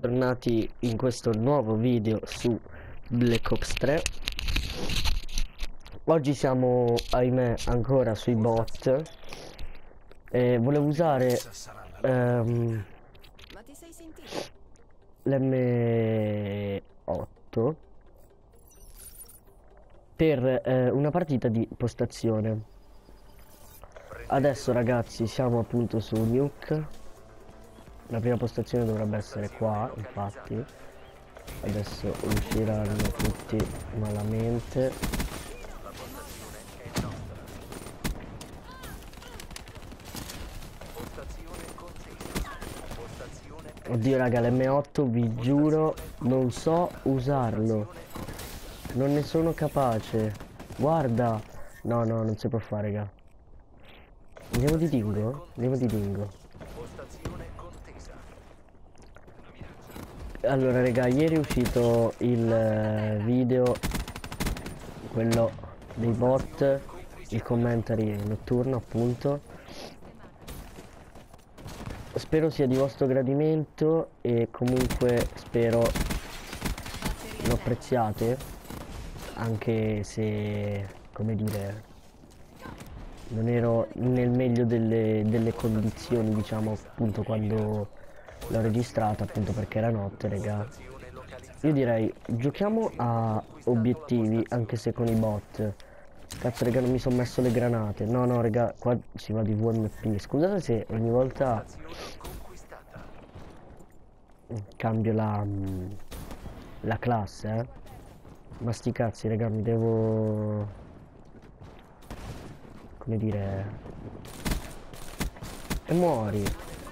Tornati in questo nuovo video su Black Ops 3. Oggi siamo, ahimè, ancora sui bot e volevo usare l'M8 per una partita di postazione. Adesso ragazzi siamo appunto su Nuke. La prima postazione dovrebbe essere qua, infatti. Adesso usciranno tutti malamente. Oddio raga, l'M8 vi giuro non so usarlo. Non ne sono capace. Guarda. No, non si può fare, raga. Andiamo di dingo? Andiamo di dingo. Allora raga, ieri è uscito il video, quello dei bot, il commentary notturno appunto. Spero sia di vostro gradimento e comunque spero lo apprezziate, anche se, come dire, non ero nel meglio delle condizioni, diciamo, appunto quando l'ho registrata, appunto perché era notte, raga. Io direi giochiamo a obiettivi anche se con i bot. Cazzo raga, non mi sono messo le granate. No raga, qua si va di VMP. Scusate se ogni volta cambio la classe, ma sti cazzi raga, mi devo, come dire, e muori.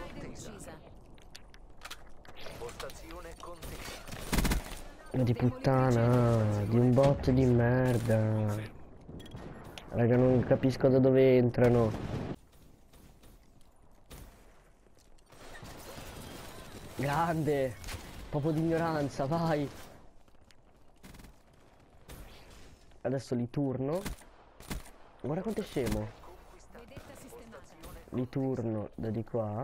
Di puttana, di un bot di merda. Raga, non capisco da dove entrano. Grande, proprio di ignoranza, vai. Adesso li turno. Guarda quanto è scemo. Li turno da di qua.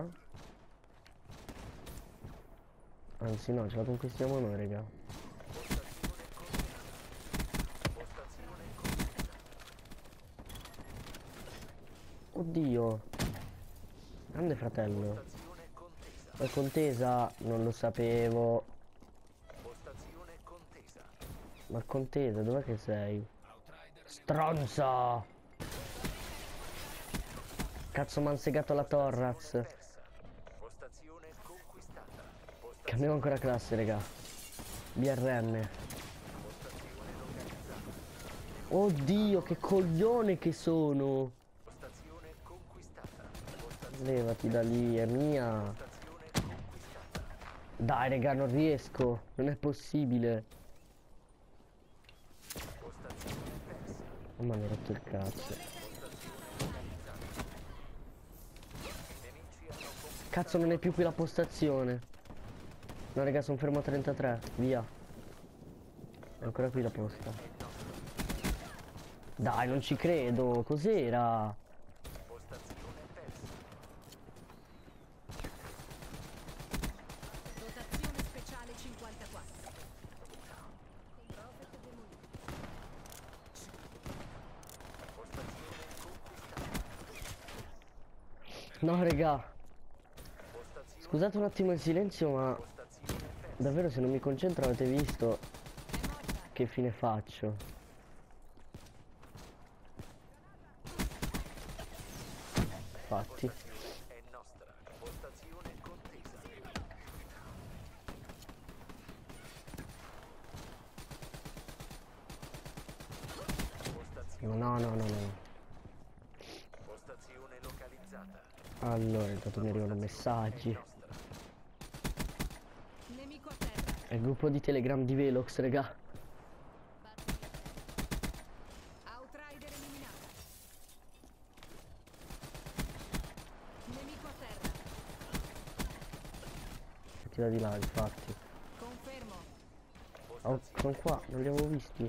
Anzi no, ce la conquistiamo noi, raga. Oddio. Grande fratello. La contesa non lo sapevo. Ma contesa, dov'è che sei? Stronzo! Cazzo, m'han segato la Torraz. Cambiamo ancora classe, raga. BRM. Oddio, che coglione che sono! Levati da lì, è mia. Dai, raga, non riesco. Non è possibile. Oh, mi hanno rotto il cazzo. Cazzo, non è più qui la postazione. No, raga, sono fermo a 33. Via. È ancora qui la posta. Dai, non ci credo. Cos'era? No, raga. Scusate un attimo il silenzio, ma davvero se non mi concentro avete visto che fine faccio. Infatti. No. Allora, intanto mi arrivano messaggi. È il gruppo di Telegram di Velox, raga. Ti da di là, infatti. Oh, sono qua, non li avevo visti.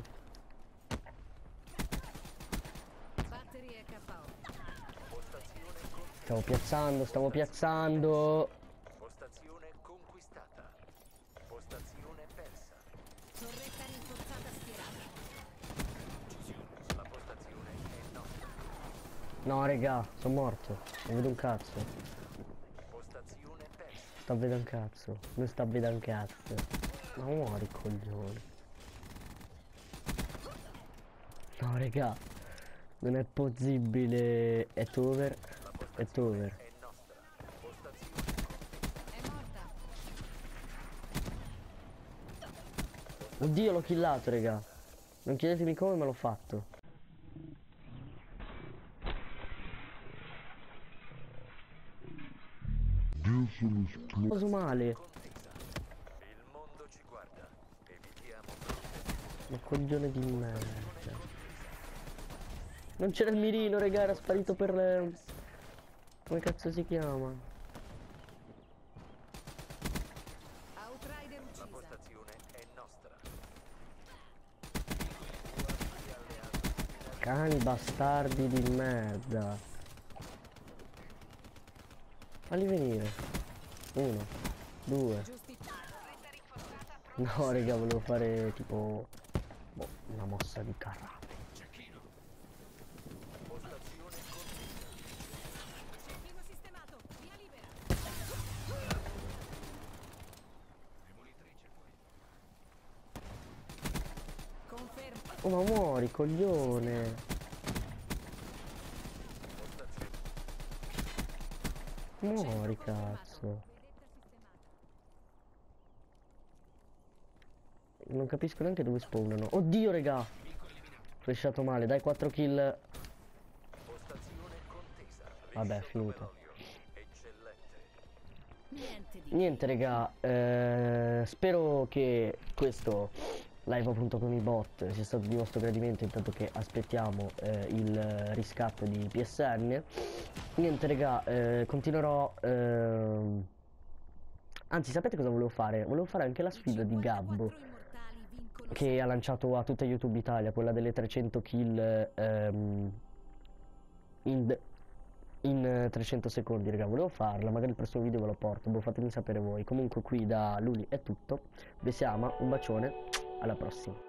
Stavo piazzando. Postazione conquistata. Postazione persa. Torretta rinforzata schierata. La postazione è nostra. No, raga, sono morto. Non vedo un cazzo. Postazione persa. Sta a vedere un cazzo. Non sta a vedere un cazzo. Ma muori, coglione. No, raga. Non è possibile. È over. La È postazione over. è nostra. Postazione È morta. Oddio, l'ho killato, raga. Non chiedetemi come, ma l'ho fatto. Cosa male? contesa. Il mondo ci guarda. Evitiamo brutte. Ma coglione di merda. Non c'era il mirino, raga, era sparito per... Come cazzo si chiama? Outrider La uccisa. postazione è nostra. Guardie alleati. Cani bastardi di merda. Falli venire. 1, 2. Giusti. Torretta rinforzata. No, raga, volevo fare tipo... boh, una mossa di karate. Postazione contesa. Cecchino sistemato. Via libera. Demolitrice fuori. Conferma. Oh, ma muori, coglione. Postazione. Muori, Centro confermato. cazzo. Vedetta sistemata. Non capisco neanche dove spawnano. Oddio, raga. Flashato male, dai 4 kill. Postazione contesa. Vabbè, Liscio finito. come l'olio. Eccellente. Niente di Niente, raga. Spero che questo live appunto con i bot sia stato di vostro gradimento, intanto che aspettiamo il riscatto di PSN. Niente, raga, continuerò. Anzi, sapete cosa volevo fare? Volevo fare anche la sfida di Gabbo, immortali vincono che ha lanciato a tutta YouTube Italia, quella delle 300 kill in, in 300 secondi, raga. Volevo farla, magari il prossimo video ve lo porto, boh, fatemi sapere voi. Comunque qui da Luli è tutto, vi siamo, un bacione, alla prossima.